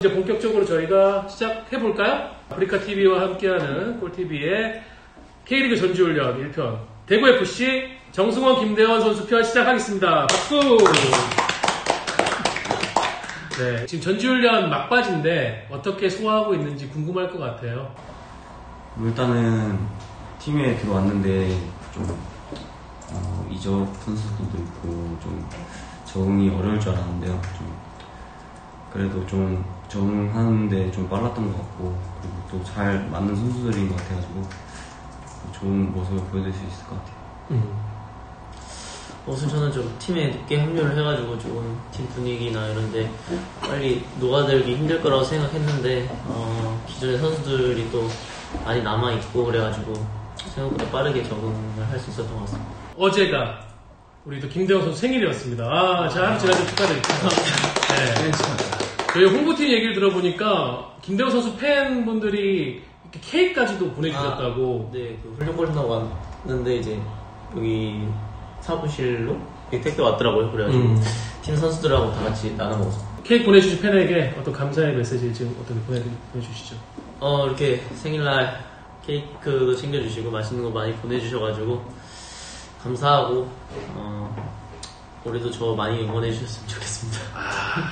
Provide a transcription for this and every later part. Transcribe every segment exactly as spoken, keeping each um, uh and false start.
이제 본격적으로 저희가 시작해볼까요? 아프리카티비와 함께하는 꼴티비의 K리그 전지훈련 일 편 대구에프씨 정승원 김대원 선수 편 시작하겠습니다. 박수! 네, 지금 전지훈련 막바지인데 어떻게 소화하고 있는지 궁금할 것 같아요. 일단은 팀에 들어왔는데 좀 어, 이적 선수들도 있고 좀 적응이 어려울 줄 알았는데요. 좀 그래도 좀 적응하는데 좀 빨랐던 것 같고, 그리고 또 잘 맞는 선수들인 것 같아가지고 좋은 모습을 보여줄 수 있을 것 같아요. 음. 우선 저는 좀 팀에 늦게 합류를 해가지고 조금 팀 분위기나 이런데 빨리 녹아들기 힘들 거라고 생각했는데 어, 기존의 선수들이 또 많이 남아있고 그래가지고 생각보다 빠르게 적응을 할 수 있었던 것 같습니다. 어제가 우리 또 김대원 선수 생일이었습니다. 아, 자, 하루 지나서 축하드립니다. 네. 저희 홍보팀 얘기를 들어보니까 김대원 선수 팬분들이 이렇게 케이크까지도 보내주셨다고. 아, 네, 그 훈련 끝나고 왔는데 이제 여기 사무실로 택배 왔더라고요. 그래가지고 음. 팀 선수들하고 다 같이 나눠 먹었어요. 케이크 보내주신 팬에게 어떤 감사의 메시지 지금 어떻게 보내, 보내주시죠? 어, 이렇게 생일날 케이크도 챙겨주시고 맛있는 거 많이 보내주셔가지고 감사하고 어, 올해도 저 많이 응원해주셨으면 좋겠습니다. 아,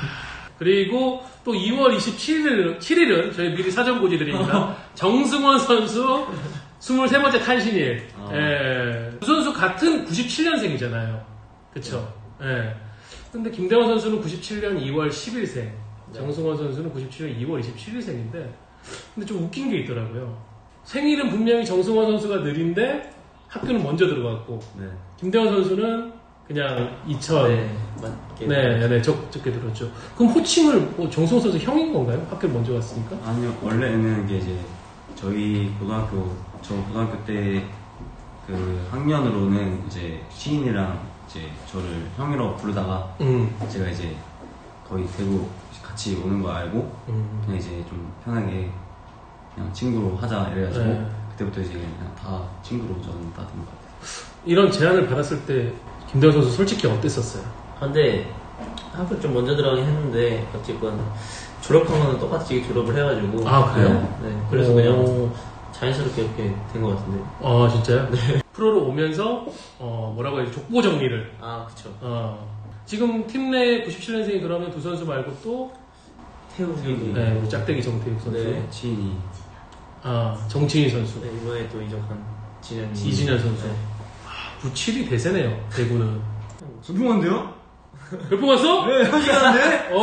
그리고 또 이월 이십칠일, 칠일은 저희 미리 사전 고지드립니다. 정승원 선수 스물세 번째 탄신일. 아. 예. 두 선수 같은 구십칠년생이잖아요. 그쵸? 예. 근데 김대원 선수는 구십칠년 이월 십일생, 네. 정승원 선수는 구십칠년 이월 이십칠일생인데, 근데 좀 웃긴 게 있더라고요. 생일은 분명히 정승원 선수가 느린데 학교는 먼저 들어갔고, 네. 김대원 선수는 그냥 이천. 네, 맞게. 네, 네, 적, 적게 들었죠. 그럼 호칭을 뭐 정승원 선수 형인 건가요? 학교를 먼저 갔으니까? 아니요, 원래는 이게 이제 저희 고등학교, 저 고등학교 때 그 학년으로는 이제 시인이랑 이제 저를 형이라고 부르다가 음. 제가 이제 거의 대구 같이 오는 거 알고 음. 그냥 이제 좀 편하게 그냥 친구로 하자 이래가지고 네. 그때부터 이제 그냥 다 친구로 저는 다 된 것 같아요. 이런 제안을 받았을 때 김대원 선수 솔직히 어땠었어요? 근데 학교 좀 먼저 들어가긴 했는데 어쨌건 졸업한 거는 똑같이 졸업을 해가지고 아 그래요? 네, 네. 그래서 오. 그냥 자연스럽게 이렇게 된 것 같은데. 아 진짜요? 네. 프로로 오면서 어 뭐라고 해야 지 족보 정리를. 아 그쵸. 어 지금 팀 내 구십칠년생이 그러면 두 선수 말고 또 태욱이. 네, 우리 짝대기 정태욱 선수. 네. 지인이. 아 정치인 선수. 네, 이번에 또 이적한 진현이. 이진현 선수. 네. 아, 구십칠이 대세네요. 대구는. 소풍한데요? 몇 번 갔어? 네, 한시간인데?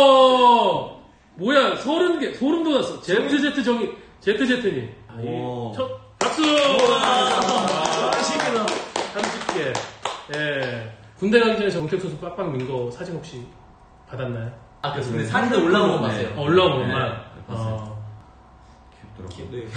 어 뭐야 소름 게 소름 돋았어. 제트제트 정이 제트제트니. 첫 박수! 삼십 개. 예. 군대 가기 전에 정태욱 선수 빡빡 민 거 사진 혹시 받았나요? 아, 그렇습니다. 근데 사진도 올라온 거 봤어요. 어, 올라온 것만. 네, 어. 귀엽더라고요.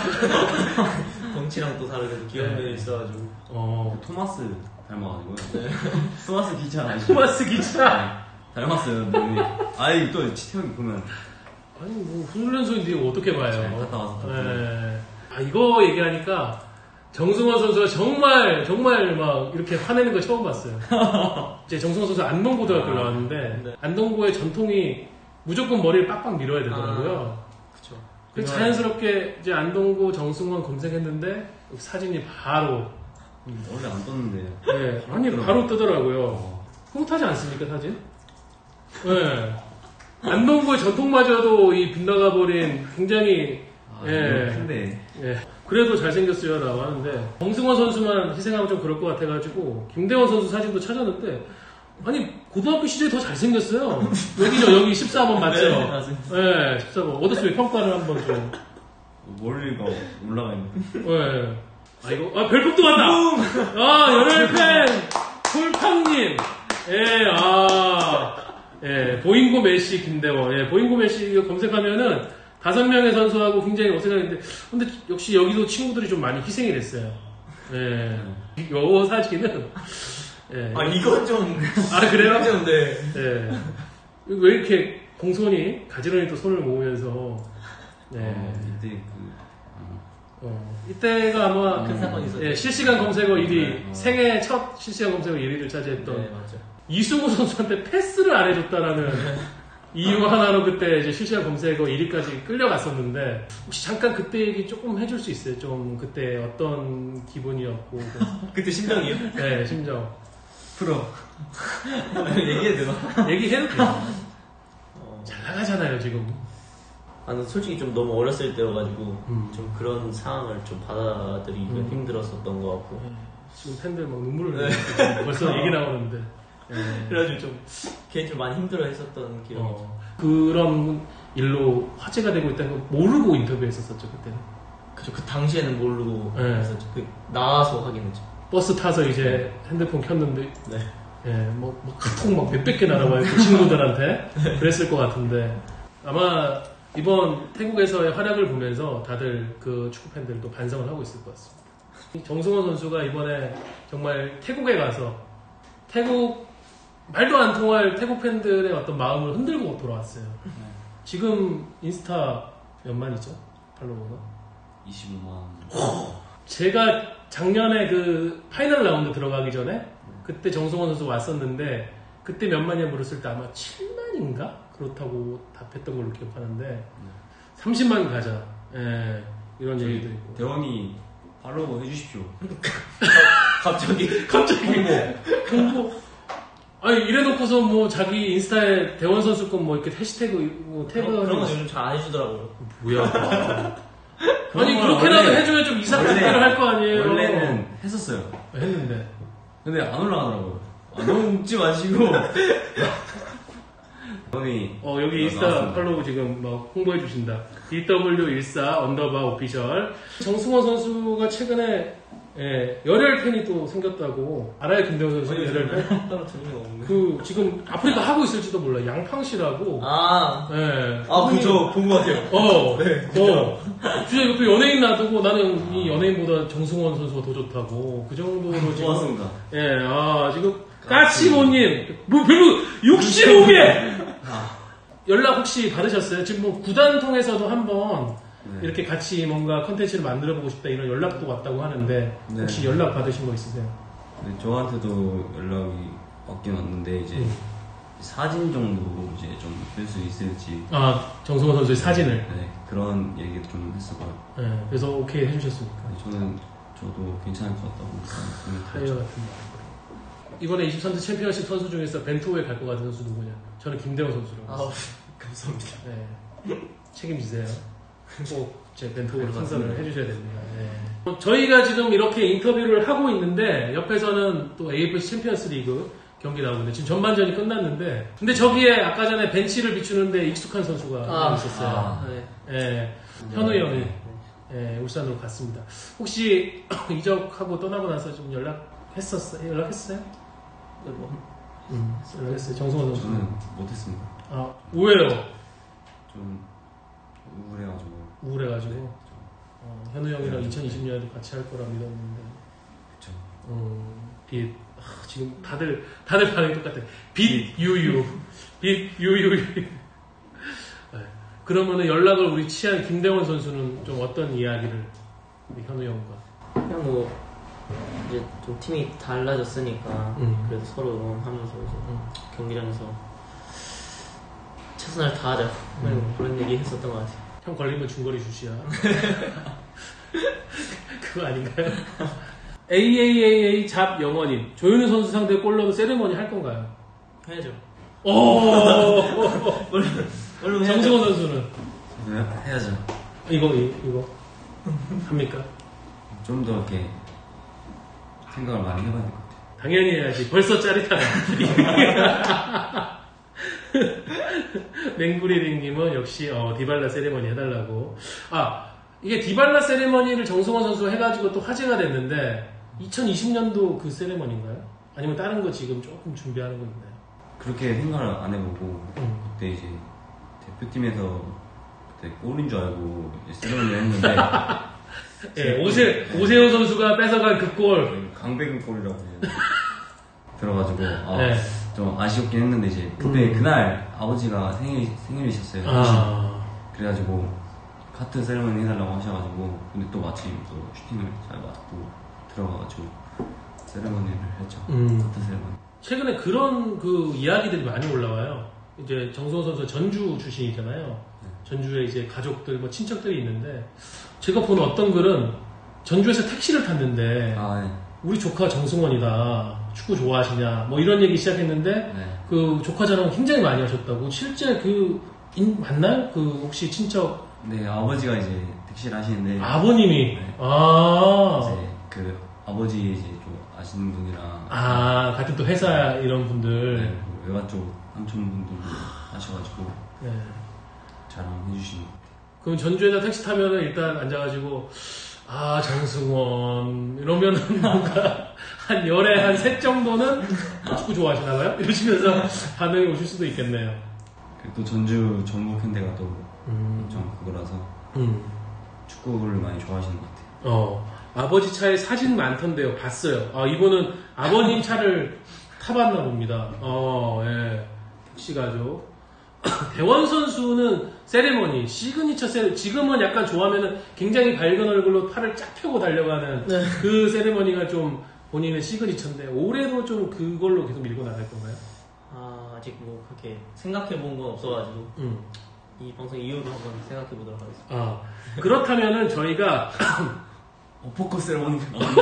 덩치랑 또 다르게 귀여운 면이 있어가지고. 어. 토마스 닮아가지고요. 네. 토마스 기차 아시죠? 토마스 기차! 네. 닮았어요, 눈이. 아이, 또 치태형이 보면. 아니, 뭐, 훈련소인데 이거 어떻게 봐요? 잘 갔다 와서. 네. 아, 이거 얘기하니까 정승원 선수가 정말, 정말 막 이렇게 화내는 거 처음 봤어요. 이제 정승원 선수 안동고등학교 나왔는데, 네. 안동고의 전통이 무조건 머리를 빡빡 밀어야 되더라고요. 아, 그쵸. 그래서 자연스럽게 이제 안동고 정승원 검색했는데, 사진이 바로. 음, 원래 안 떴는데. 네. 아니, 바로 뜨더라고요. 흐뭇하지 않습니까, 사진? 네. 안동고의 전통마저도 이 빗나가버린 굉장히 아, 예, 큰데 예, 그래도 잘생겼어요 라고 하는데 정승원 선수만 희생하면 좀 그럴 것 같아가지고 김대원 선수 사진도 찾았는데 아니 고등학교 시절에 더 잘생겼어요. 여기죠, 여기 십사 번 맞죠? 네, 맞습니다. 네, 십사 번 어떻습니까? 평가를 한번 좀. 멀리가 올라가 있는데. 네. 아 이거 아 별풍도 왔다. 아 열혈 팬 폴팡님. 예, 아. 예, 보잉고 메시 김대원. 예, 보잉고 메시 이거 검색하면은 다섯 명의 선수하고 굉장히 어색한데, 근데 역시 여기도 친구들이 좀 많이 희생이 됐어요. 예, 요 사진은. 예. 아, 이건 좀. 아, 그래요? 좀, 네. 예. 왜 이렇게 공손히 가지런히 또 손을 모으면서. 네. 어, 이때 그, 어. 어, 이때가 아마 큰 사건이 있었죠. 예, 실시간 검색어 일 위, 네, 어. 생애 첫 실시간 검색어 일 위를 차지했던 네, 맞죠. 이승우 선수한테 패스를 안 해줬다라는 이유 하나로 그때 이제 실시간 검색어 일 위까지 끌려갔었는데 혹시 잠깐 그때 얘기 조금 해줄 수 있어요? 좀 그때 어떤 기분이었고 그때 심정이요? 네 심정 프로 얘기해도 되나? 얘기해도 돼요. 어... 잘 나가잖아요 지금. 아, 솔직히 좀 너무 어렸을 때여가지고 음. 좀 그런 상황을 좀 받아들이기가 음. 힘들었었던 것 같고 네. 지금 팬들 막 눈물을 흘리고 벌써 얘기 나오는데 네. 그래가지고 좀 걔 좀 많이 힘들어했었던 기억이 어, 그런 일로 화제가 되고 있다는 걸 모르고 인터뷰했었었죠 그때는. 그죠. 그 당시에는 모르고 네. 했었죠. 그 나와서 확인했죠. 버스 타서 이제 핸드폰 켰는데 네. 예, 뭐, 뭐 카톡 막 몇백 개 날아와요 그 친구들한테. 그랬을 것 같은데 아마 이번 태국에서의 활약을 보면서 다들 그 축구 팬들도 반성을 하고 있을 것 같습니다. 정승원 선수가 이번에 정말 태국에 가서 태국 말도 안 통할 태국 팬들의 어떤 마음을 흔들고 돌아왔어요. 지금 인스타 몇만이죠? 팔로워가? 이십오만. 제가 작년에 그 파이널 라운드 들어가기 전에 그때 정승원 선수 왔었는데 그때 몇만이냐 물었을 때 아마 칠만인가? 그렇다고 답했던 걸로 기억하는데 삼십만 가자. 예, 이런 얘기도 있고. 대원이 팔로우 해주십시오. 갑자기 갑자기 홍보. 아니 이래놓고서 뭐 자기 인스타에 대원 선수 건 뭐 이렇게 해시태그 뭐 태그 그런, 그런 건 요즘 잘 안 해주더라고요. 뭐야? 아니 그렇게라도 원래, 해주면 좀 이상한 일을 할 거 아니에요? 원래는 했었어요. 했는데. 근데 안 올라가더라고요. 아, 너무 웃지 마시고. 대원이 어 여기 인스타 나왔습니다. 팔로우 지금 막 홍보해 주신다. 디 더블유 일사 언더바 오피셜. 정승원 선수가 최근에 예, 열혈 팬이 또 생겼다고. 알아요, 김대호 선수 열혈 팬? 따로 들은 거 없네. 그 지금 아프리카 하고 있을지도 몰라. 양팡 씨라고. 아, 예. 아, 그죠. 본 것 같아요. 어, 네, 어. 진짜 그 연예인 놔두고 나는 이 연예인보다 정승원 선수가 더 좋다고. 그 정도로 지금. 고맙습니다. 예, 아, 지금 까치모님, 뭐 별로 육십오 개! 연락 혹시 받으셨어요? 지금 뭐 구단 통해서도 한번 네. 이렇게 같이 뭔가 컨텐츠를 만들어보고 싶다 이런 연락도 왔다고 하는데 네. 혹시 연락 받으신 거 있으세요? 네, 저한테도 연락이 왔긴 왔는데 이제 음. 사진 정도 이제 좀 볼 수 있을지. 아, 정승원 선수의 사진을. 네, 그런 얘기도 좀 했었고요. 네, 그래서 오케이 해주셨습니까? 네, 저는 저도 괜찮을 것 같다고 생각했죠. 타이어 같은 거. 이번에 이십삼 세 챔피언십 선수 중에서 벤투호에 갈 것 같은 선수 누구냐? 저는 김대호 선수라고. 아, 감사합니다. 네. 책임지세요. 꼭 제 벤투호를 선선을 해주셔야 됩니다. 네. 저희가 지금 이렇게 인터뷰를 하고 있는데 옆에서는 또 에이에프씨 챔피언스 리그 경기 나오는데 지금 전반전이 끝났는데 근데 저기에 아까 전에 벤치를 비추는데 익숙한 선수가 아, 있었어요. 아, 네. 예, 현우 형이 예, 울산으로 갔습니다. 혹시 이적하고 떠나고 나서 좀 연락했었어요? 연락했어요? 네, 뭐, 음, 연락했어요. 정승원 선수. 저는 못했습니다. 아, 왜요? 좀 우울해가지고. 우울해가지고 어, 현우 형이랑 이천이십 년에도 같이 할 거라 믿었는데 그쵸. 음, 빛 아, 지금 다들 다들 반응이 똑같아. 빛 유유 빛 유유. 네. 그러면은 연락을 우리 취한 김대원 선수는 좀 어떤 이야기를 우리 현우 형과 그냥 뭐, 이제 좀 팀이 달라졌으니까, 음. 그래도 서로 응원하면서 이제 음. 경기장에서 최선을 다하자. 음. 그런 얘기 했었던 것 같아요. 형 걸리면 중거리 슛이야. 그거 아닌가요? 에이에이에이에이 잡 영원님 조현우 선수 상대 골 넣은 세레머니 할 건가요? 해야죠. 오. 물론, 물론 해야죠. 정승원 선수는 네, 해야죠. 이거 이, 이거 합니까? 좀 더 이렇게 생각을 많이 해봐야 될 것 같아요. 당연히 해야지. 벌써 짜릿하다. 맹구리링님은 역시 어, 디발라 세레머니 해달라고. 아 이게 디발라 세레머니를 정승원 선수가 해가지고 또 화제가 됐는데 이천이십 년도 그 세레머니인가요? 아니면 다른 거 지금 조금 준비하는 거 있나요? 그렇게 생각을 안 해보고 음. 그때 이제 대표팀에서 그때 골인 줄 알고 세레머니를 했는데 예, 오세, 오세훈 선수가 뺏어간 그 골. 강백은 골이라고 들어가지고 아, 네. 좀 아쉬웠긴 했는데 이제 그때 음. 그날 아버지가 생일, 생일이셨어요. 아, 그래가지고 카트 세레머니 해달라고 하셔가지고 근데 또 마침 또 슈팅을 잘 맞고 들어가가지고 세레머니를 했죠. 음. 카트 세레머니. 최근에 그런 그 이야기들이 많이 올라와요. 이제 정승원 선수 전주 출신이잖아요. 네. 전주에 이제 가족들, 뭐 친척들이 있는데 제가 본 어떤 글은 전주에서 택시를 탔는데 아, 네. 우리 조카 정승원이다. 축구 좋아하시냐? 뭐 이런 얘기 시작했는데 네. 그 조카 자랑 굉장히 많이 하셨다고. 실제 그 인, 맞나요? 그 혹시 친척 네, 아버지가 이제 택시를 하시는데 아버님이 네. 아, 이제 그 아버지 이제 좀 아시는 분이랑 아 같은 또 회사 이런 분들. 네, 그 외가 쪽 삼촌분들도 하셔가지고 네. 자랑해 주시는 것 그럼 전주에다 택시 타면은 일단 앉아가지고 아 정승원 이러면은 뭔가 한 열에 한 셋 정도는 축구 좋아하시나봐요? 이러시면서 반응이 오실 수도 있겠네요. 그리고 또 전주 전북 현대가 또 음. 엄청 그거라서 음. 축구를 많이 좋아하시는 것 같아요. 어 아버지 차에 사진 많던데요. 봤어요. 아 이거는 아버님 차를 타봤나 봅니다. 어 예. 택시 가족. 대원 선수는 세레머니, 시그니처 세레 지금은 약간 좋아하면은 굉장히 밝은 얼굴로 팔을 쫙 펴고 달려가는 네. 그 세레머니가 좀 본인의 시그니처인데 올해도 좀 그걸로 계속 밀고 나갈 건가요? 아, 아직 뭐 그렇게 생각해 본 건 없어가지고 음. 이 방송 이후로 한번 생각해 보도록 하겠습니다. 아 그렇다면은 저희가 어, 포커 세레머니.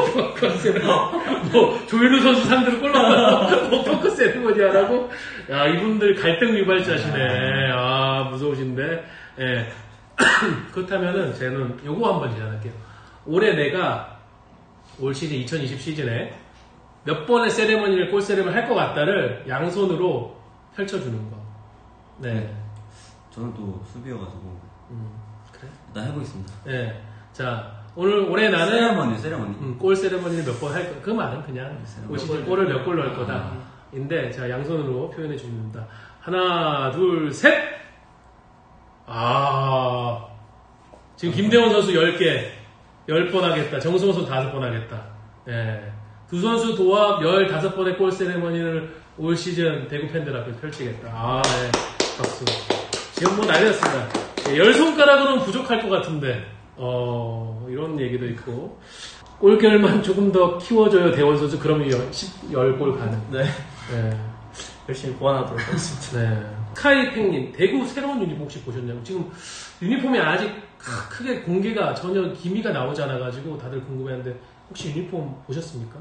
뭐 조현우 선수 상대로 골 넣었다고 뭐 포커 세레머니 하라고? 야 이분들 갈등 유발자시네. 아 무서우신데. 예. 그렇다면은 저는 요거 한번 제안할게요. 올해 내가 올 시즌 이천이십 시즌에 몇 번의 세레머니를 골 세레머니 할 것 같다를 양손으로 펼쳐주는 거. 네. 저는 또 수비여가지고 음, 그래? 일단 해보겠습니다. 네. 자 오늘 올해 나는 세레머니 세레머니. 음, 골 세레머니를 몇 번 할 거. 그 말은 그냥 올 시즌 골을 몇 골 넣을 거다. 인데 자 양손으로 표현해 줍니다. 하나 둘 셋. 아 지금 김대원 선수 열 개 열 번 하겠다. 정승원 선수 다섯 번 하겠다. 예. 두 선수 도합 열다섯 번의 골 세레머니를 올 시즌 대구 팬들 앞에 펼치겠다. 아, 네. 박수. 지금 뭐 난리 났습니다. 예, 열 손가락으로는 부족할 것 같은데, 어, 이런 얘기도 있고. 골결만 조금 더 키워줘요, 대원 선수. 그러면 열 골 가능. 네, 예. 열심히 보완하도록 하겠습니다. 네. 스카이팽님, 대구 새로운 유니폼 혹시 보셨냐고. 지금 유니폼이 아직 크게 공개가 전혀 기미가 나오지 않아가지고 다들 궁금해하는데 혹시 유니폼 보셨습니까?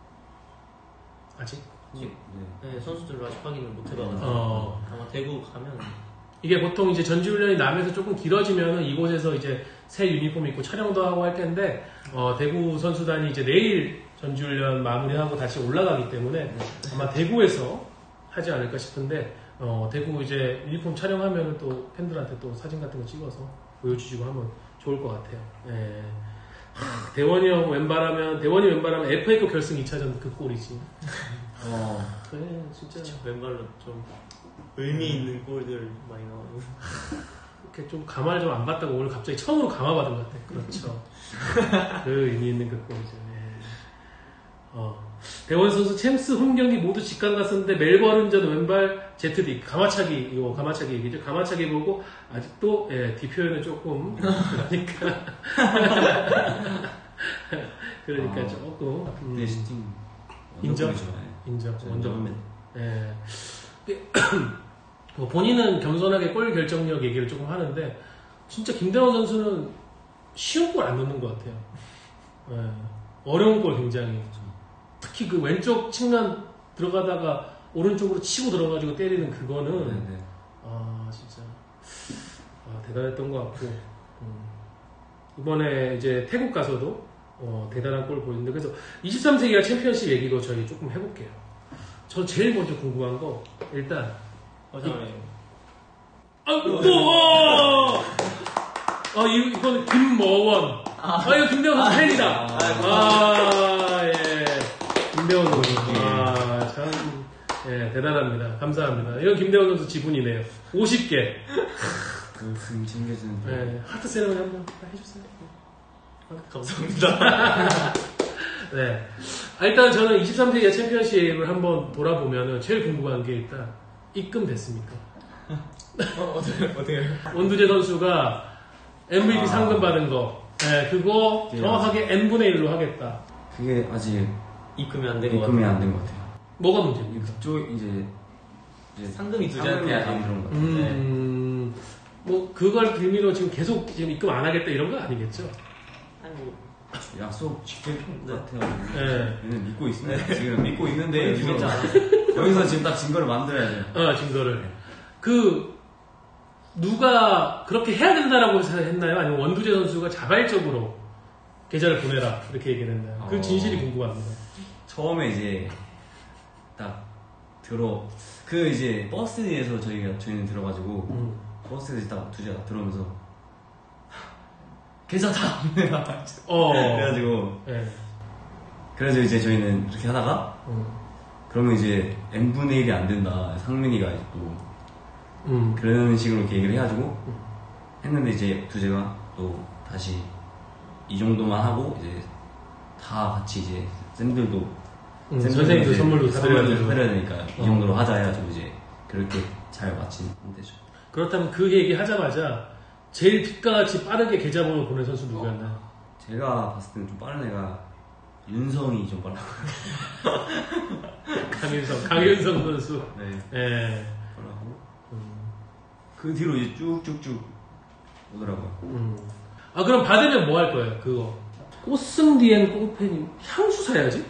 아직? 아직 네. 네, 선수들로 아직 확인을 못 해봐가지고 어. 아마 대구 가면 이게 보통 이제 전지훈련이 남에서 조금 길어지면은 이곳에서 이제 새 유니폼 입고 촬영도 하고 할 텐데, 어, 대구 선수단이 이제 내일 전지훈련 마무리하고 다시 올라가기 때문에 아마 대구에서 하지 않을까 싶은데, 어, 대구 이제 유니폼 촬영하면은 또 팬들한테 또 사진 같은 거 찍어서 보여주시고 하면 좋을 것 같아요. 예. 하, 대원이 형 왼발하면, 대원이 왼발하면 에프에이컵 결승 이 차전 그 골이지. 어, 그래, 진짜. 왼발로 좀 의미 있는 골들 많이 나오고 이렇게 좀 감화를 좀 안 받다가 오늘 갑자기 처음으로 감화 받은 것 같아. 그렇죠. 그 의미 있는 그 골이죠. 예. 어. 대원 선수 챔스 홈 경기 모두 직관 갔었는데 멜버른전 왼발 제트디 가마차기 이거 가마차기 얘기죠. 가마차기 보고 아직도 예, D 표현은 조금 그러니까 그러니까 아, 조금 음, 네, 시팅 인정. 완전 인정 네, 원정. 완전 예. 뭐 본인은 겸손하게 골 결정력 얘기를 조금 하는데 진짜 김대원 선수는 쉬운 골 안 넣는 것 같아요. 예. 어려운 골 굉장히. 특히 그 왼쪽 측면 들어가다가 오른쪽으로 치고 들어가지고 때리는 그거는 네, 네. 아 진짜 아, 대단했던 것 같고 음. 이번에 이제 태국 가서도 어, 대단한 골을 보였는데 그래서 이십삼 세기가 챔피언십 얘기도 저희 조금 해볼게요. 저 제일 먼저 궁금한 거 일단 어, 잠깐만요. 아, 또! 아, 이, 이거는 김머원. 아, 이거 김대원 선수 팬이다. 아, 예. 김대원 선수. 아, 참, 예, 대단합니다. 감사합니다. 이건 김대원 선수 지분이네요. 오십 개. 그 금 챙겨주는 예, 하트 세레머니 한번 해주세요. 감사합니다. 네. 아, 일단 저는 이십삼 세기의 챔피언십을 한번 돌아보면은 제일 궁금한 게 일단 입금됐습니까? 어, 어떻게 어떻게 원두재 선수가 엠브이피 아. 상금 받은 거, 네, 그거 네, 정확하게 n분의 일로 하겠다. 그게 아직 입금이 안 된 것 같아요. 입금이 안 된 것 같아요. 뭐가 문제입니까? 그쪽 이제 이제 상금이 두자한테 안 들어온 것 같아요. 음, 뭐 그걸 빌미로 지금 계속 지금 입금 안 하겠다 이런 건 아니겠죠? 아니 뭐 네. 약속 지킬 것 같아요. 네. 얘는 믿고 있습니다. 지금 믿고 있는데 믿지 여기서, 않아요. 여기서 지금 딱 증거를 만들어야 돼요. 어, 증거를. 그 누가 그렇게 해야 된다라고 해서 했나요? 아니면 원두재 선수가 자발적으로 계좌를 보내라 이렇게 얘기를 했나요? 그 어. 진실이 궁금합니다. 처음에 이제 딱 들어 그 이제 버스에서 저희가 저희는 들어가지고 음. 버스에서 딱 두재가 들어오면서 계좌 다 없네요. 어. 그래가지고 네. 그래서 이제 저희는 이렇게 하다가 음. 그러면 이제 n분의 일이 안 된다. 상민이가 이제 또 음. 그런 식으로 이렇게 얘기를 해가지고 했는데 이제 두재가 또 다시 이 정도만 하고 이제 다 같이 이제 쌤들도 음, 쌤들도 선생님도 이제 선물도 사드려야 선물도 되고. 사드려야 되니까 이 어. 정도로 하자 해가지고 이제 그렇게 잘 마친 상태죠. 그렇다면 그 얘기 하자마자 제일 빛과 같이 빠르게 계좌번호 보낸 선수 누구였나요? 제가 봤을 때는 좀 빠른 애가 윤성이 좀 빨랐고 강윤성, 강윤성 선수. 네 예. 빨랐고 음. 그 뒤로 이제 쭉쭉쭉 오더라고요. 음. 아 그럼 받으면 뭐 할 거예요? 그거 꽃승 뒤엔 꽁팬이 향수 사야지?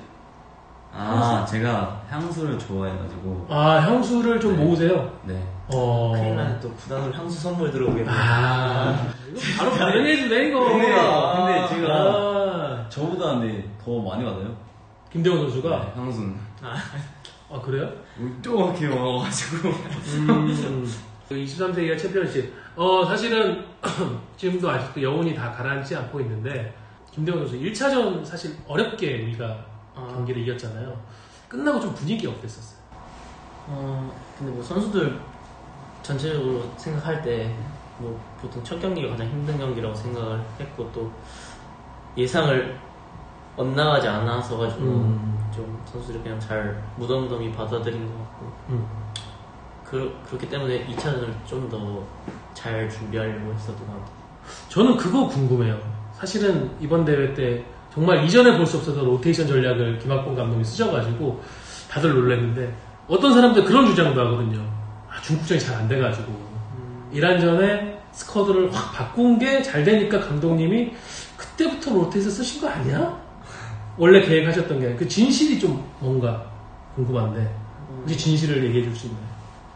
아 제가 향수를 좋아해가지고 아 향수를 좀 네. 모으세요? 네 어. 큰일 나네. 또 구단으로 향수 선물 들어오겠네. 아 이거 바로 반영해주네 이거. 근데, 근데 제가 아, 저보다 근데 더 많이 받아요. 김대원 선수가 네, 향수는 아 그래요? 조그맣게 와가지고 음, 이십삼 세 이하 챔피언십. 어, 사실은, 지금도 아직도 영혼이 다 가라앉지 않고 있는데, 김대원 선수 일 차전 사실 어렵게 우리가 아. 경기를 이겼잖아요. 끝나고 좀 분위기 어땠었어요? 어, 근데 뭐 선수들 전체적으로 생각할 때 뭐 보통 첫 경기가 가장 힘든 경기라고 생각을 했고 또 예상을 엇나가지 않아서 가지고 음. 좀 선수들이 그냥 잘 무덤덤이 받아들인 것 같고 음. 그, 그렇기 때문에 이 차전을 좀 더 잘 준비하려고 했었던 것 같아요. 저는 그거 궁금해요. 사실은 이번 대회 때 정말 이전에 볼 수 없었던 로테이션 전략을 김학봉 감독이 쓰셔가지고 다들 놀랐는데 어떤 사람들 그런 주장도 하거든요. 아, 중국전이 잘 안 돼가지고 음. 이란전에 스쿼드를 확 바꾼 게 잘 되니까 감독님이 그때부터 로테이션 쓰신 거 아니야? 원래 계획하셨던 게 그 진실이 좀 뭔가 궁금한데 혹시 진실을 얘기해 줄 수 있나요?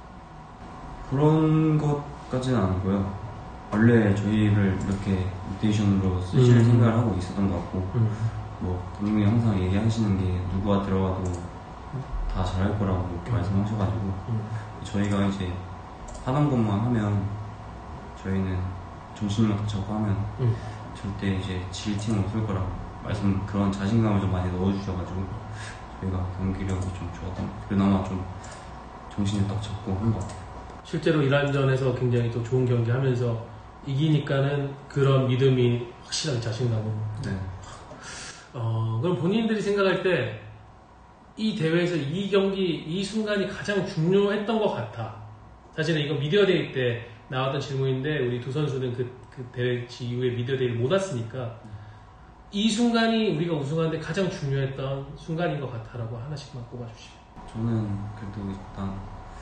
그런 것까지는 아니고요. 원래 저희를 이렇게 로테이션으로 쓰실 음. 생각을 하고 있었던 것 같고 음. 뭐 감독님 항상 얘기하시는 게 누구가 들어가도 다 잘할 거라고 이렇게 말씀하셔가지고 음. 저희가 이제 하던 것만 하면 저희는 정신만 딱 잡고 하면 음. 절대 이제 질 팀은 없을 거라고 말씀 그런 자신감을 좀 많이 넣어주셔가지고 저희가 경기력이 좀 좋았던 것 같아요. 그나마 좀 정신을 딱 잡고 한 것 같아요. 실제로 이란전에서 굉장히 또 좋은 경기 하면서 이기니까는 그런 믿음이 확실하게 자신감으로. 네. 어, 그럼 본인들이 생각할 때 이 대회에서 이 경기, 이 순간이 가장 중요했던 것 같아. 사실은 이거 미디어데이 때 나왔던 질문인데 우리 두 선수는 그, 그 대회 이후에 미디어데이를 못 왔으니까 이 순간이 우리가 우승하는데 가장 중요했던 순간인 것 같아라고 하나씩만 꼽아주시죠. 저는 그래도 일단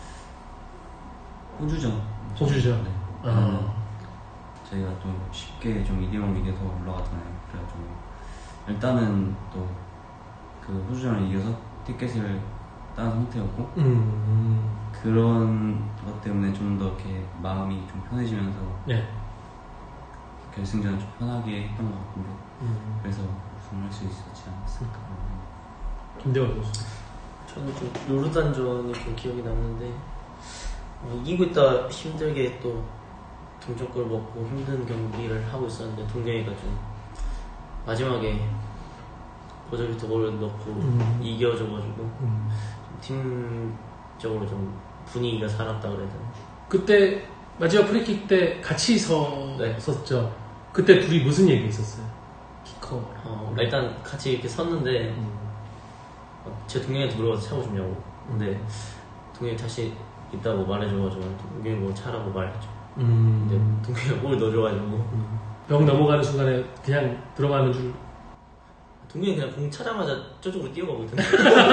호주전. 호주전. 네. 아. 저희가 좀 쉽게 좀 이 대 영으로 이겨서 올라갔잖아요. 그래가지고 일단은 또 그 호주전을 이겨서 티켓을 딴 상태였고 음. 그런 것 때문에 좀 더 이렇게 마음이 좀 편해지면서 네. 결승전을 좀 편하게 했던 것 같은데 음. 그래서 우승을 할 수 있었지 않았을까. 김대원 선수. 저는 좀 루르단전이 좀 기억이 남는데 어, 이기고 있다 힘들게 또 동점골 먹고 힘든 경기를 하고 있었는데 동경이가 좀 마지막에 버저비터 골을 넣고 음. 이겨줘가지고 음. 좀 팀적으로 좀 분위기가 살았다 그래야 되나. 그때 마지막 프리킥 때 같이 네. 섰었죠. 그때 둘이 무슨 얘기 했었어요? 키커. 어, 일단 같이 이렇게 섰는데 음. 어, 제 동생한테 물어봐서 차고주냐고. 근데 동생이 다시 있다고 말해줘가지고 동생이 뭐 차라고 말했죠. 음. 근데 동생이 골 넣어줘가지고 음. 벽 넘어가는 순간에 그냥 들어가는 줄. 동균이 그냥 공 차자마자 저쪽으로 뛰어가고 있던데.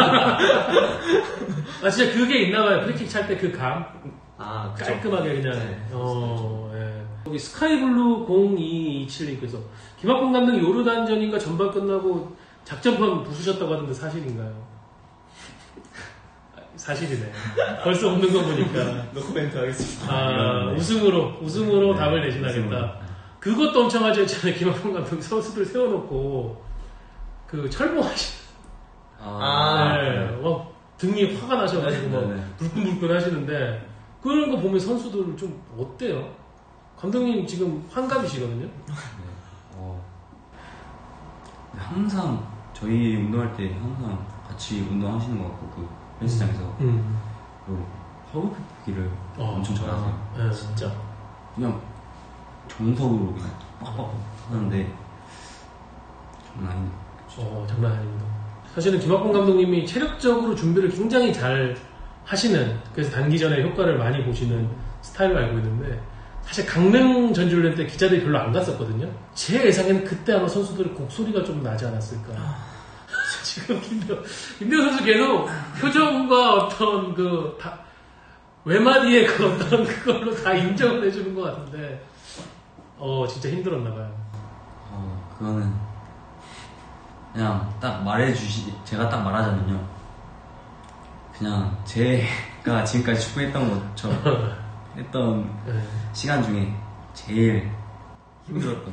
아 진짜 그게 있나봐요. 프리킥 찰 때 그 감. 아, 그쵸. 깔끔하게 그냥. 네, 어, 예. 여기 스카이블루 공이이칠님께서 김학봉 감독이 요르단전인가 전반 끝나고 작전판 부수셨다고 하던데 사실인가요? 사실이네. 벌써 웃는 거 보니까. 노코멘트 하겠습니다. 아, 우승으로, 우승으로 네, 답을 내신하겠다. 우승으로. 그것도 엄청 하죠. 있잖아요. 김학봉 감독 선수들 세워놓고, 그, 철봉하시, 아, 네. 막 등이 화가 나셔가지고 막 네, 네. 불끈불끈 하시는데, 그런 거 보면 선수들 좀 어때요? 감독님 지금 환갑이시거든요? 네. 어, 항상 저희 운동할 때 항상 같이 운동하시는 것 같고 그 헬스장에서 음. 그리고 허브피기를 어, 엄청 잘하세요. 네. 진짜. 그냥 정석으로 그냥 빡빡 하는데 장난 아닌데. 어, 장난 아닙니다. 사실은 김학봉 감독님이 체력적으로 준비를 굉장히 잘 하시는, 그래서 단기전에 효과를 많이 보시는 스타일로 알고 있는데, 사실 강릉 전주훈련 때 기자들이 별로 안 갔었거든요. 제 예상에는 그때 아마 선수들의 곡소리가 좀 나지 않았을까. 지금 김대호, 김대호 선수 계속 표정과 어떤 그, 다, 외마디의 그 어떤 그걸로 다 인정을 해주는 것 같은데, 어, 진짜 힘들었나봐요. 어, 그거는 그냥 딱 말해주시, 제가 딱 말하자면요. 그냥 제가 지금까지 축구했던 것처럼 했던 네. 시간 중에 제일 힘들었던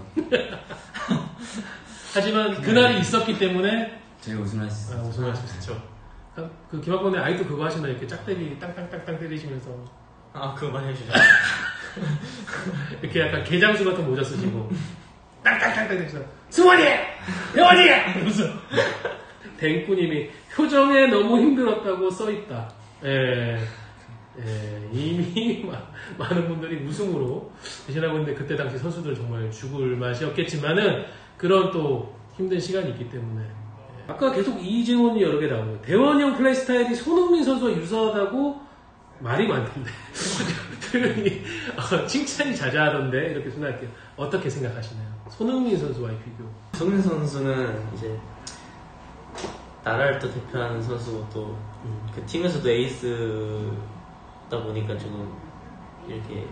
하지만 그날이 있었기 때문에 제가 우승할 수 아, 있었어요. 우승할 수 있었죠. 그 김학권의 아이도 그거 하시나 이렇게 짝대기 땅땅땅땅 때리시면서 아, 그거 많이 해주죠. 이렇게 약간 개장수 같은 모자 쓰시고 땅땅땅땅 때리면서 승원이! 병원이! 이러면서 댕꾸님이 표정에 너무 힘들었다고 써있다. 예, 예, 이미 마, 많은 분들이 우승으로 대신하고 있는데 그때 당시 선수들 정말 죽을 맛이었겠지만은 그런 또 힘든 시간이 있기 때문에 예. 아까 계속 이증원이 여러 개 나오네요. 대원형 플레이 스타일이 손흥민 선수와 유사하다고 말이 많던데 표현이 어, 칭찬이 자자하던데 이렇게 생각할게요. 어떻게 생각하시나요? 손흥민 선수와의 비교. 손흥민 선수는 이제 나라를 또 대표하는 선수고 또 그 음. 팀에서도 에이스다 보니까 조금 이렇게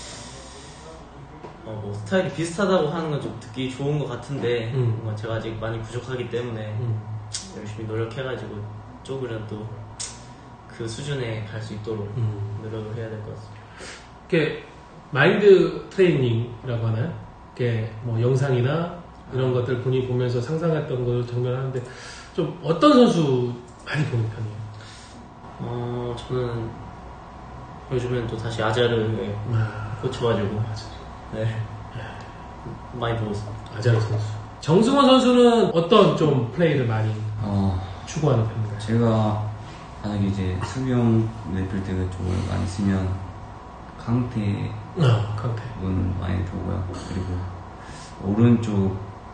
어, 뭐 스타일이 비슷하다고 하는 건 좀 듣기 좋은 것 같은데 음. 뭔가 제가 아직 많이 부족하기 때문에 음. 열심히 노력해가지고 조금이라도 또 그 수준에 갈 수 있도록 음. 노력을 해야 될 것 같습니다. 이렇게 마인드 트레이닝이라고 하나요? 이렇게 뭐 영상이나 이런 것들 본인이 보면서 상상했던 걸 정면하는데 좀 어떤 선수 많이 보는 편이에요? 어, 저는 요즘엔 또 다시 아자르에 아, 꽂혀가지고 맞아. 네 많이 보고 있습니다. 아자르 선수. 정승원 선수는 어떤 좀 플레이를 많이 어, 추구하는 편인가요? 제가 만약에 이제 수비형 미드필더 쪽을 많이 쓰면 강태군 아, 강태. 많이 보고요. 그리고 오른쪽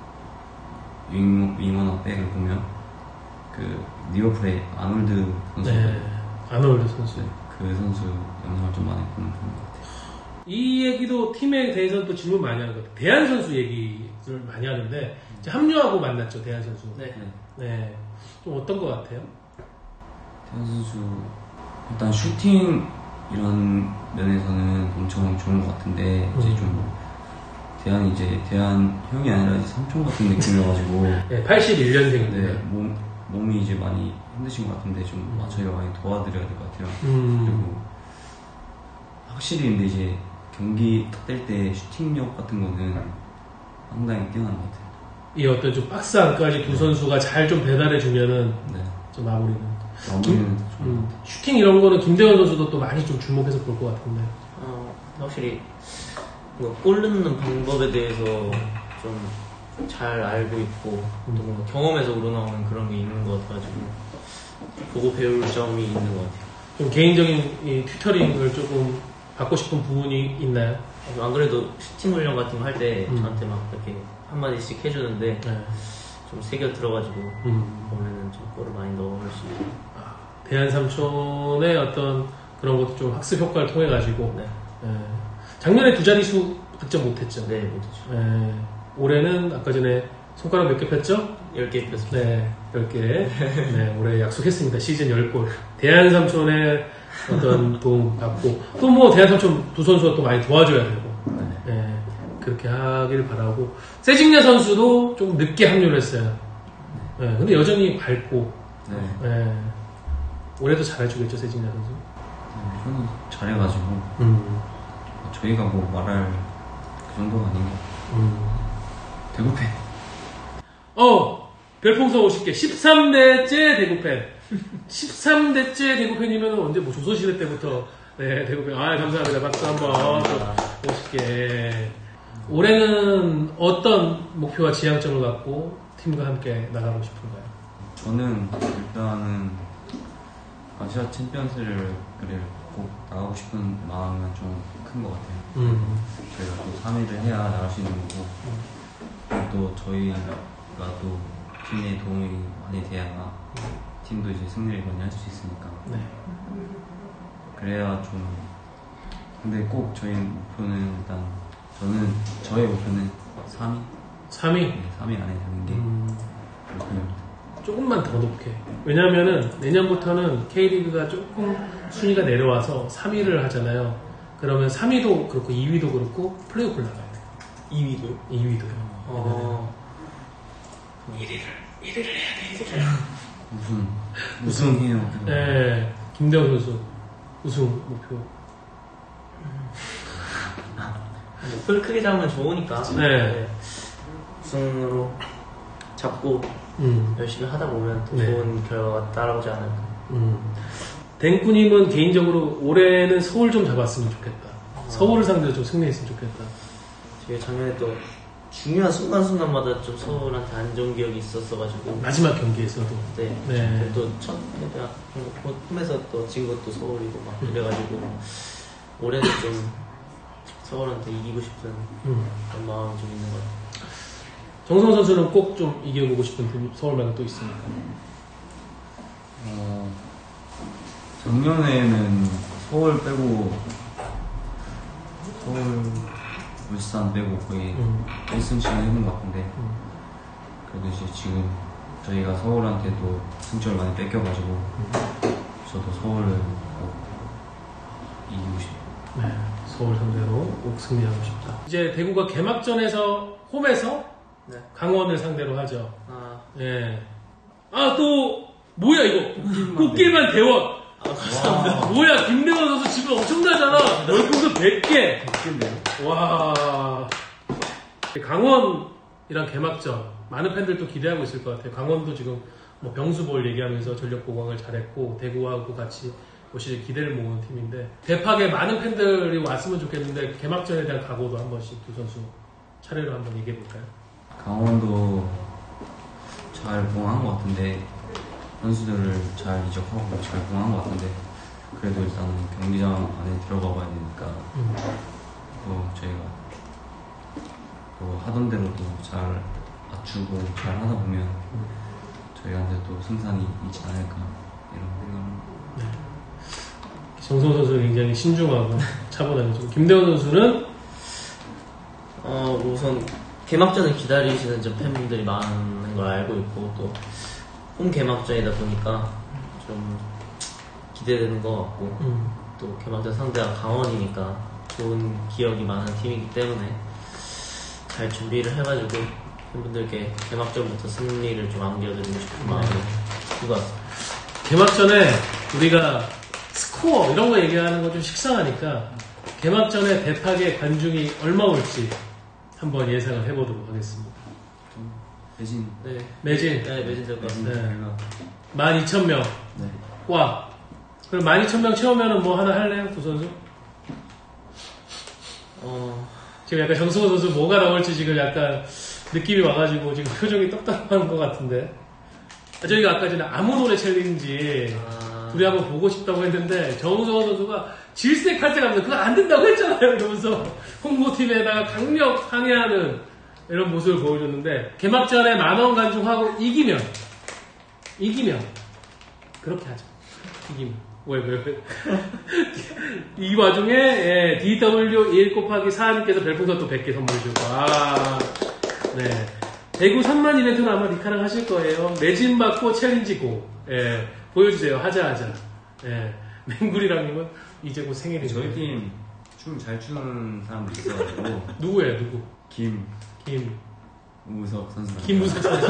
윙, 윙어나 백을 보면 그 리버풀의 아놀드 선수 네, 아놀드 선수. 그 선수 영상을 좀 많이 보는 편인 것 같아요. 이 얘기도 팀에 대해서도 또 질문 많이 하는 것 같아요. 대한 선수 얘기를 많이 하는데 이제 합류하고 만났죠, 대한 선수. 네. 네. 좀 어떤 것 같아요? 태환 선수 일단 슈팅 이런 면에서는 엄청 좋은 것 같은데 이제 음. 좀 대한이 이제 대한 형이 아니라 이제 삼촌 같은 느낌이어가지고 네, 팔십일 년생인데. 네, 몸 몸이 이제 많이 힘드신 것 같은데 좀 음. 저희가 많이 도와드려야 될 것 같아요. 음. 그리고 확실히 근데 이제 경기 딱 뗄 때 슈팅력 같은 거는 상당히 뛰어난 것 같아요. 이 어떤 좀 박스 안까지 두 선수가 잘 좀 배달해주면은 네, 좀 마무리는. 마무리는 더 좋은 것 음, 같아요. 슈팅 이런 거는 김대원 선수도 또 많이 좀 주목해서 볼 것 같은데. 어, 확실히 뭐 골 넣는 방법에 대해서 좀 잘 알고 있고 또 뭔가 경험에서 우러나오는 그런 게 있는 것 같아가지고 보고 배울 점이 있는 것 같아요. 좀 개인적인 이 튜터링을 조금 받고 싶은 부분이 있나요? 안 그래도 슈팅 훈련 같은 거 할 때 음. 저한테 막 이렇게 한마디씩 해주는데 네. 좀 새겨 들어가지고 음. 보면은 좀 골을 많이 넣어볼 수 있고. 아, 대한 삼촌의 어떤 그런 것도 좀 학습 효과를 통해 가지고 네. 예. 작년에 두 자릿수 득점 못했죠. 네, 못했죠. 예. 올해는 아까 전에 손가락 몇 개 폈죠? 열 개 폈습니다. 네, 열 개. 네, 올해 약속했습니다. 시즌 십 골. 대한삼촌의 어떤 도움 받고, 또 뭐 대한삼촌 두 선수가 또 많이 도와줘야 되고, 네, 그렇게 하길 바라고. 세징야 선수도 좀 늦게 합류를 했어요. 네, 근데 여전히 밝고, 네. 네, 올해도 잘해주겠죠, 세징야 선수. 형이 잘해가지고 음, 저희가 뭐 말할 그 정도가 아닌 것 같아요. 음. 대구팬. 어! 별풍선 오십 개. 십삼 대째 대구팬. 십삼 대째 대구팬이면 언제 뭐 조선시대 때부터, 네, 대구팬. 아, 감사합니다. 박수 한 번. 오십 개. 올해는 어떤 목표와 지향점을 갖고 팀과 함께 나가고 싶은가요? 저는 일단은 아시아 챔피언스를 꼭 나가고 싶은 마음은 좀 큰 것 같아요. 음. 저희가 또 삼 위를 해야 나갈 수 있는 거고, 또 저희가 또 팀에 도움이 많이 돼야 팀도 이제 승리를 많이 할 수 있으니까. 네. 그래야 좀. 근데 꼭 저희 목표는 일단 저는 저의 목표는 삼 위. 삼 위? 네, 삼 위 안에 드는 게 음. 목표입니다. 조금만 더 높게. 왜냐면은 내년부터는 K리그가 조금 순위가 내려와서 삼 위를 하잖아요. 그러면 삼 위도 그렇고 이 위도 그렇고 플레이오프를 나가야 돼요. 이 위도요? 이 위도요. 어... 일 위를, 일 위를 해야 돼, 일 위를. 우승. 우승해요. 네. 김대원 선수 우승 목표. 목표를 크게 잡으면 좋으니까. 네. 우승으로 잡고 음. 열심히 하다 보면 또 네. 좋은 결과가 따라오지 않을까. 음. 댕꾸님은 개인적으로 올해는 서울 좀 잡았으면 좋겠다. 서울을 상대로 좀 승리했으면 좋겠다. 제가 작년에 또 중요한 순간순간마다 좀 서울한테 안 좋은 기억이 있었어가지고. 마지막 경기에서도. 네. 네. 또첫 대학 홈에서 또 진 것도 서울이고 막 그래가지고 올해는 좀 서울한테 이기고 싶은 음. 그런 마음이 좀 있는 것 같아요. 정성 선수는 꼭 좀 이겨보고 싶은 팀 서울 말고 또 있습니까? 어, 작년에는 서울 빼고 서울, 울산 빼고 거의 음. 일 승씩은 해본 것 같은데 음. 그래도 이제 지금 저희가 서울한테도 승점을 많이 뺏겨가지고 음. 저도 서울을 꼭 이기고 싶어요. 네. 서울 상대로 꼭 승리하고 싶다. 이제 대구가 개막전에서 홈에서 네. 강원을 상대로 하죠. 아, 예. 아, 또, 뭐야, 이거. 꽃길만 대원. 아 감사합니다. 뭐야, 김대원 선수 지금 엄청나잖아. 열풍선 백 개. 웃긴데요? 와. 강원이랑 개막전. 많은 팬들도 기대하고 있을 것 같아요. 강원도 지금 뭐 병수볼 얘기하면서 전력 보강을 잘했고, 대구하고 같이 올 시즌 기대를 모으는 팀인데, 대팍에 많은 팬들이 왔으면 좋겠는데, 개막전에 대한 각오도 한 번씩 두 선수 차례로 한번 얘기해 볼까요? 강원도 잘 보강한 것 같은데 선수들을 잘 이적하고 잘 보강한 것 같은데 그래도 일단 경기장 안에 들어가 봐야 되니까 음. 또 저희가 또 하던 대로 또 잘 맞추고 잘 하다 보면 저희한테 또 승산이 있지 않을까 이런 생각을 정성호 선수는 굉장히 신중하고 차분하죠. 김대원 선수는 어, 우선 개막전을 기다리시는 좀 팬분들이 많은 걸 알고 있고 또 홈 개막전이다 보니까 좀 기대되는 것 같고 음. 또 개막전 상대가 강원이니까 좋은 기억이 많은 팀이기 때문에 잘 준비를 해가지고 팬분들께 개막전부터 승리를 좀 안겨드리고 싶은 마음이 큰 것 같습니다. 개막전에 우리가 스코어 이런 거 얘기하는 건 좀 식상하니까 개막전에 대팍의 관중이 얼마 올지 한번 예상을 해보도록 하겠습니다. 대신 네, 매진 네, 매진 될 것 대신 같습니다. 네. 저희가 만 이천 명 네. 와. 그럼 만 이천 명 채우면은 뭐 하나 할래요? 두 선수? 어, 지금 약간 정승호 선수 뭐가 나올지 지금 약간 느낌이 와가지고 지금 표정이 떡떡한 것 같은데. 아, 저희가 아까 전에 아무 노래 챌린지 아, 둘이 한번 보고 싶다고 했는데 정승호 선수가 질색할색하면서 그거 안 된다고 했잖아요. 이러면서 홍보팀에다가 강력 항의하는 이런 모습을 보여줬는데 개막전에 만원 관중하고 이기면 이기면 그렇게 하죠. 이기면 왜 왜 왜 이 와중에 예, 디더블유 일 곱하기 사님께서 별풍선 또 백 개 선물 주고 아, 네. 대구 삼만 이벤트는 아마 리카랑 하실 거예요. 매진 받고 챌린지 고. 예, 보여주세요. 하자 하자. 예, 맹구리랑님은 이제 곧 생일이에요. 저희 팀 춤 잘 추는 사람도 있어가지고 누구예요? 누구? 김 김 우석 선수. 김우석 선수.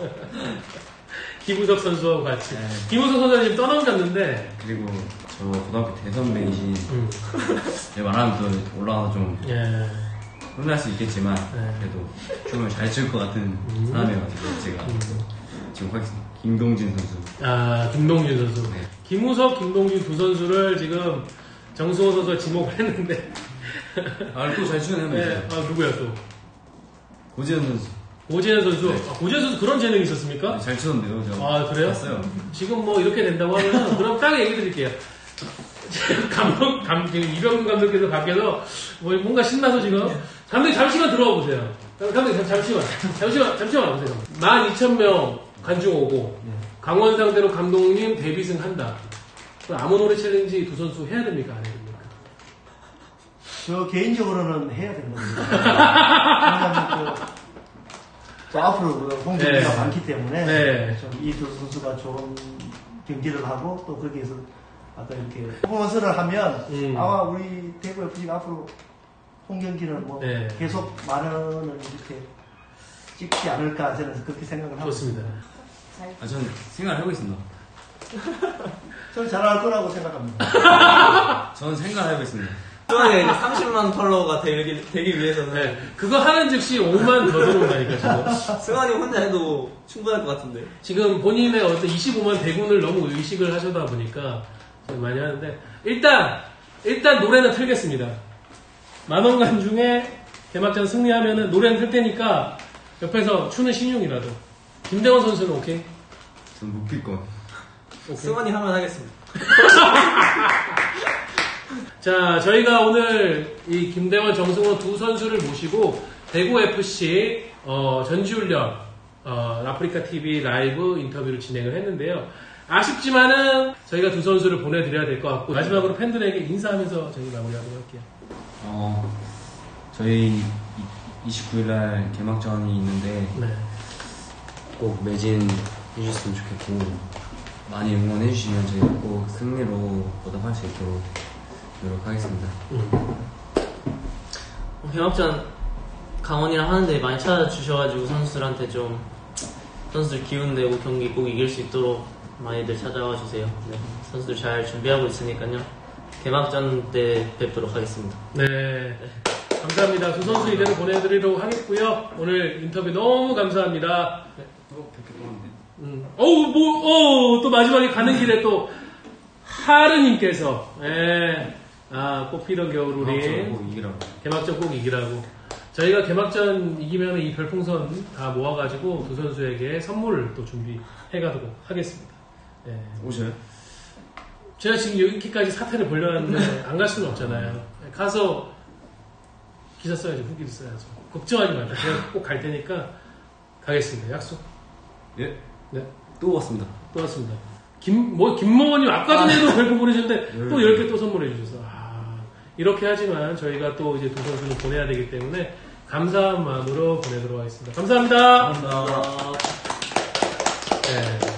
김우석 선수하고 같이. 네. 김우석 선수가 지금 떠넘겼는데. 그리고 저 고등학교 대선배이신 음. 제 말하면 또 올라와서 좀 예. 혼날 수 있겠지만 네. 그래도 춤을 잘 출 것 같은 음. 사람이어가지고 제가 음. 지금 하겠습니다. 김동진 선수. 아, 김동준 선수. 네. 김우석, 김동준 두 선수를 지금 정승호 선수가 지목을 했는데. 아, 또 잘 추는 네. 애들. 아, 누구야 또? 고지현 선수. 고재현 선수. 네. 아, 고재현 선수 그런 재능이 있었습니까? 잘 추는데요, 저. 아, 그래요? 봤어요. 지금 뭐 이렇게 된다고 하면, 그럼 딱 얘기 드릴게요. 지금 감독, 감, 지금 이병근 감독께서 밖에서 뭐 뭔가 신나서 지금. 감독님 잠시만 들어와 보세요. 감독님 잠시만. 잠시만, 잠시만 와보세요. 만 이천 명 관중 오고, 강원 상대로 감독님 데뷔승 한다. 그럼 아무 노래 챌린지 두 선수 해야 됩니까? 안 해야 됩니까? 저 개인적으로는 해야 된다. 왜냐면 그, 또 앞으로 홍준이가 네. 많기 때문에 네. 이 두 선수가 좋은 경기를 하고 또 거기에서 아까 이렇게 퍼포먼스를 하면 음. 아마 우리 대구 에프씨가 앞으로 홈 경기는 뭐 네. 계속 많은 이렇게 찍지 않을까 저는 그렇게 생각을 하고 좋습니다. 아, 전 생각을 하고 있습니다. 저는 잘할 거라고 생각합니다. 저는 생각을 하고 있습니다. 수원이 이제 삼십만 팔로워가 되기, 되기 위해서는 네. 그거 하는 즉시 오만 더 들어온다니까, 지금. 승환이 혼자 해도 충분할 것 같은데. 지금 본인의 어떤 이십오만 대군을 너무 의식을 하셔다 보니까 좀 많이 하는데 일단 일단 노래는 틀겠습니다. 만원간 중에 개막전 승리하면은 노래는 틀 테니까 옆에서 추는 신용이라도. 김대원 선수는 오케이? 전 묵힐 오케이. 승환이 하면 하겠습니다. 자, 저희가 오늘 이 김대원, 정승원 두 선수를 모시고 대구 에프씨 어, 전지훈련 어, 아프리카 티비 라이브 인터뷰를 진행을 했는데요. 아쉽지만은 저희가 두 선수를 보내드려야 될 것 같고 마지막으로 팬들에게 인사하면서 저희 마무리하도록 할게요. 어, 저희 이십구 일날 개막전이 있는데 네. 꼭 매진 해주셨으면 좋겠고 많이 응원해주시면 저희가 꼭 승리로 보답할 수 있도록 노력하겠습니다. 음. 개막전 강원이랑 하는데 많이 찾아주셔가지고 선수들한테 좀 선수들 기운내고 경기 꼭 이길 수 있도록 많이들 찾아와 주세요. 네, 선수들 잘 준비하고 있으니까요. 개막전 때 뵙도록 하겠습니다. 네. 감사합니다. 두 선수 이대로 보내드리도록 하겠고요. 오늘 인터뷰 너무 감사합니다. 네. 어, 백개 뽑았는데. 음. 어우, 뭐, 어, 또 마지막에 가는 길에 또, 하르님께서, 예, 아, 꽃피던 겨울 우리, 꼭 이기라고. 개막전 꼭 이기라고. 저희가 개막전 이기면 이 별풍선 다 모아가지고 두 선수에게 선물을 또 준비해가도록 하겠습니다. 예. 오셔요? 제가 지금 여기까지 사태를 벌려놨는데 안 갈 수는 없잖아요. 가서 기사 써야죠. 후기를 써야죠. 걱정하지 말고 제가 꼭 갈 테니까 가겠습니다. 약속. 예. 네. 또 왔습니다. 또 왔습니다. 김, 뭐, 김모원님 아까 전에도 별풍 보내주셨는데 또 열 개 또 선물해 주셔서. 아, 이렇게 하지만 저희가 또 이제 두 선수를 보내야 되기 때문에 감사한 마음으로 보내도록 하겠습니다. 감사합니다. 감사합니다. 네.